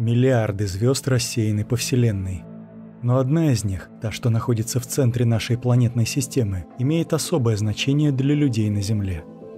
Миллиарды звезд рассеяны по Вселенной. Но одна из них, та, что находится в центре нашей планетной системы, имеет особое значение для людей на Земле.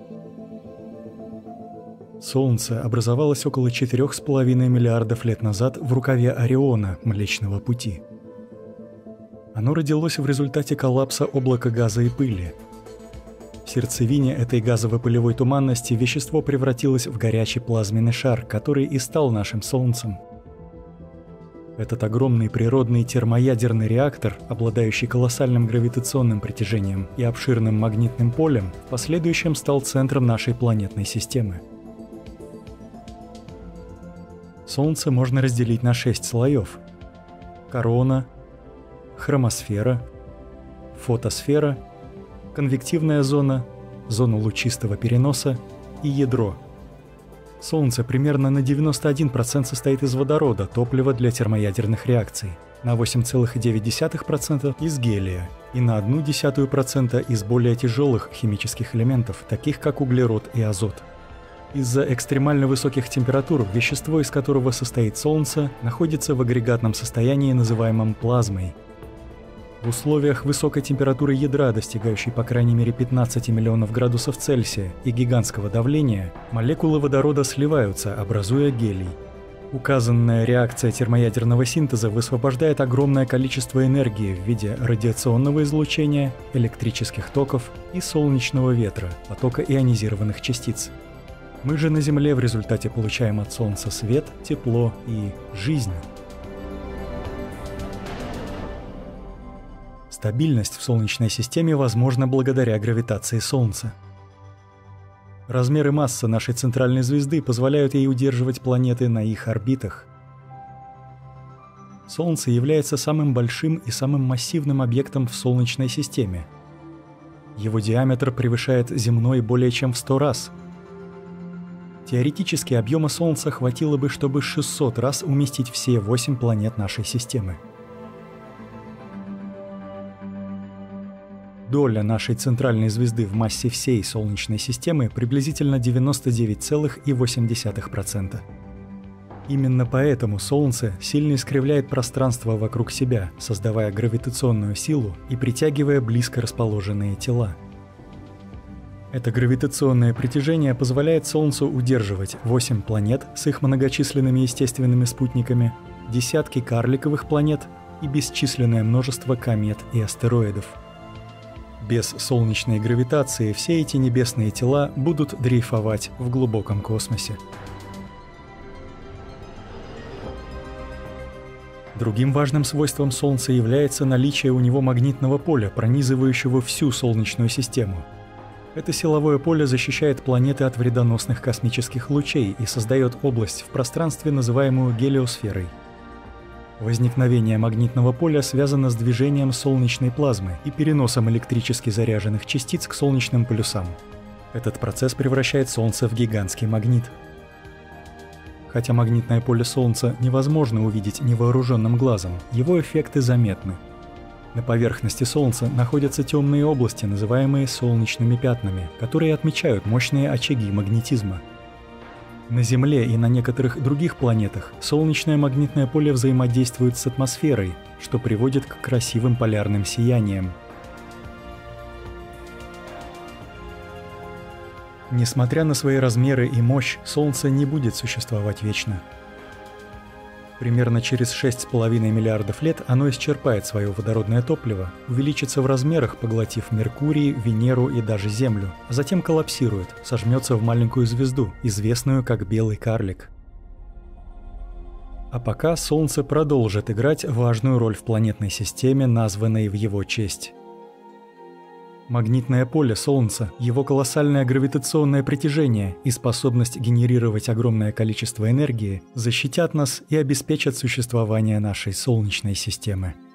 Солнце образовалось около 4,5 миллиардов лет назад в рукаве Ориона Млечного Пути. Оно родилось в результате коллапса облака газа и пыли. В сердцевине этой газово-пылевой туманности вещество превратилось в горячий плазменный шар, который и стал нашим Солнцем. Этот огромный природный термоядерный реактор, обладающий колоссальным гравитационным притяжением и обширным магнитным полем, в последующем стал центром нашей планетной системы. Солнце можно разделить на 6 слоев: корона, хромосфера, фотосфера, конвективная зона, зона лучистого переноса и ядро. Солнце примерно на 91% состоит из водорода, топлива для термоядерных реакций, на 8,9% из гелия и на 0,1% из более тяжелых химических элементов, таких как углерод и азот. Из-за экстремально высоких температур вещество, из которого состоит Солнце, находится в агрегатном состоянии, называемом плазмой. В условиях высокой температуры ядра, достигающей по крайней мере 15 миллионов градусов Цельсия, и гигантского давления, молекулы водорода сливаются, образуя гелий. Указанная реакция термоядерного синтеза высвобождает огромное количество энергии в виде радиационного излучения, электрических токов и солнечного ветра, потока ионизированных частиц. Мы же на Земле в результате получаем от Солнца свет, тепло и жизнь. Стабильность в Солнечной системе возможна благодаря гравитации Солнца. Размер и масса нашей центральной звезды позволяют ей удерживать планеты на их орбитах. Солнце является самым большим и самым массивным объектом в Солнечной системе. Его диаметр превышает земной более чем в 100 раз. Теоретически объема Солнца хватило бы, чтобы 600 раз уместить все 8 планет нашей системы. Доля нашей центральной звезды в массе всей Солнечной системы приблизительно 99,8%. Именно поэтому Солнце сильно искривляет пространство вокруг себя, создавая гравитационную силу и притягивая близко расположенные тела. Это гравитационное притяжение позволяет Солнцу удерживать 8 планет с их многочисленными естественными спутниками, десятки карликовых планет и бесчисленное множество комет и астероидов. Без солнечной гравитации все эти небесные тела будут дрейфовать в глубоком космосе. Другим важным свойством Солнца является наличие у него магнитного поля, пронизывающего всю Солнечную систему. Это силовое поле защищает планеты от вредоносных космических лучей и создает область в пространстве, называемую гелиосферой. Возникновение магнитного поля связано с движением солнечной плазмы и переносом электрически заряженных частиц к солнечным полюсам. Этот процесс превращает Солнце в гигантский магнит. Хотя магнитное поле Солнца невозможно увидеть невооруженным глазом, его эффекты заметны. На поверхности Солнца находятся темные области, называемые солнечными пятнами, которые отмечают мощные очаги магнетизма. На Земле и на некоторых других планетах солнечное магнитное поле взаимодействует с атмосферой, что приводит к красивым полярным сияниям. Несмотря на свои размеры и мощь, Солнце не будет существовать вечно. Примерно через 6,5 миллиардов лет оно исчерпает свое водородное топливо, увеличится в размерах, поглотив Меркурий, Венеру и даже Землю, а затем коллапсирует, сожмется в маленькую звезду, известную как Белый карлик. А пока Солнце продолжит играть важную роль в планетной системе, названной в его честь. Магнитное поле Солнца, его колоссальное гравитационное притяжение и способность генерировать огромное количество энергии защитят нас и обеспечат существование нашей Солнечной системы.